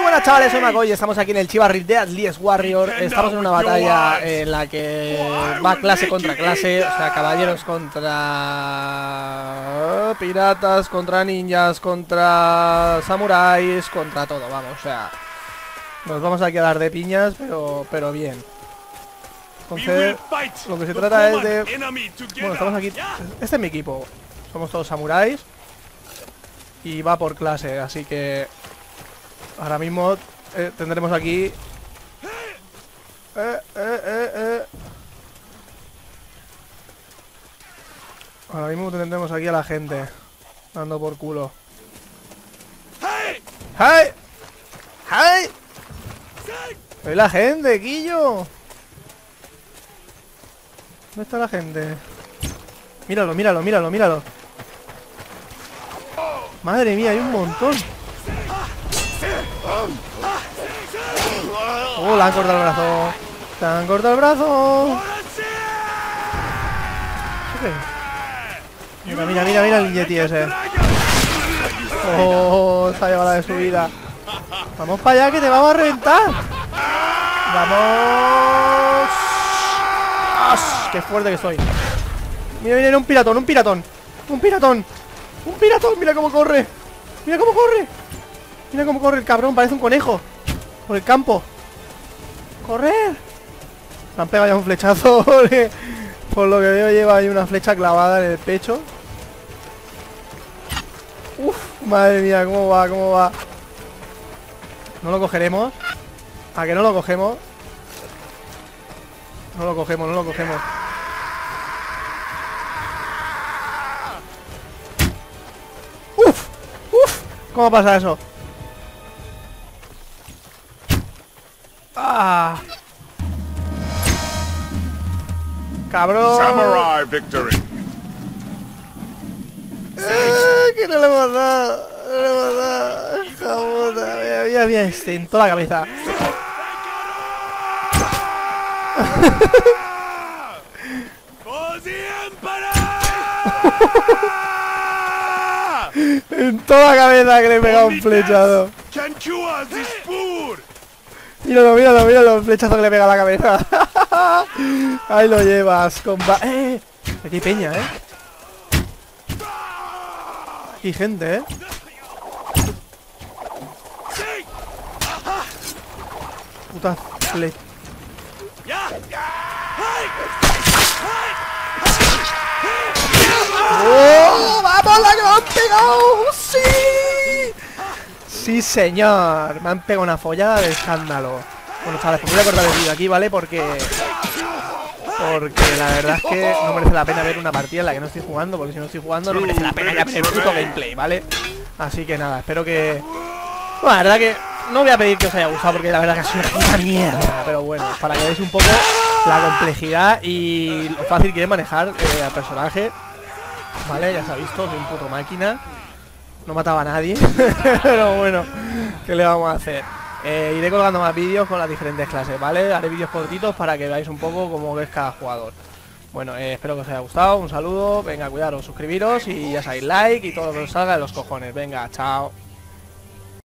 buenas, chavales, soy Macoy. Estamos aquí en el Chivalry de Atlas Warrior. Estamos en una batalla en la que va clase contra clase. O sea, caballeros contra piratas, contra ninjas, contra samuráis, contra todo, vamos, o sea, nos vamos aquí a dar de piñas, pero bien. Entonces, lo que se trata es de... Bueno, estamos aquí... Este es mi equipo. Somos todos samuráis y va por clase, así que ahora mismo tendremos aquí... Ahora mismo tendremos aquí a la gente dando por culo. ¡Hey! ¡Hey! ¡Hey! ¡Soy la gente, Quillo! ¿Dónde está la gente? Míralo, míralo, míralo, míralo. Madre mía, hay un montón. Oh, le han cortado el brazo. Le han cortado el brazo. Mira, mira, mira, mira el Yeti ese. Oh, se ha llevado la de su vida. Vamos para allá que te vamos a reventar. Vamos. ¡Ah! ¡Qué fuerte que estoy! Mira, mira, un piratón, un piratón. Un piratón. Un piratón, mira cómo corre. Mira cómo corre. Mira cómo corre el cabrón, parece un conejo. Por el campo. ¡Correr! Me han pegado ya un flechazo. Por lo que veo lleva ahí una flecha clavada en el pecho. Uf, madre mía, cómo va, cómo va. ¿No lo cogeremos? ¿A que no lo cogemos? No lo cogemos, no lo cogemos. ¡Uf! ¡Uf! ¿Cómo pasa eso? ¡Ah! ¡Cabrón! Samurai victory. Que no le hemos dado. No le hemos dado. Jamota. Mira, mira, este en toda la cabeza. En toda la cabeza que le he pegado un flechazo. Míralo, míralo, míralo, el flechazo que le pega a la cabeza. Ahí lo llevas, compa. Aquí hay peña, Aquí hay gente, Puta flecha. ¡Oh! ¡Vamos, la que me han pegado! ¡Sí! ¡Sí, señor! Me han pegado una follada de escándalo. Bueno, chavales, pues voy a cortar el vídeo aquí, ¿vale? Porque la verdad es que no merece la pena ver una partida en la que no estoy jugando. Porque si no estoy jugando no merece la pena ya ver el puto gameplay, ¿vale? Así que nada, espero que... Bueno, la verdad que no voy a pedir que os haya gustado porque la verdad que ha sido una puta mierda. Pero bueno, para que veáis un poco la complejidad y lo fácil que es manejar al personaje. Vale, ya se ha visto, soy un puto máquina. No mataba a nadie. Pero bueno, ¿qué le vamos a hacer? Iré colgando más vídeos con las diferentes clases, ¿vale? Haré vídeos cortitos para que veáis un poco cómo es cada jugador. Bueno, espero que os haya gustado. Un saludo, venga, cuidaros, suscribiros y ya sabéis, like y todo lo que os salga de los cojones. Venga, chao.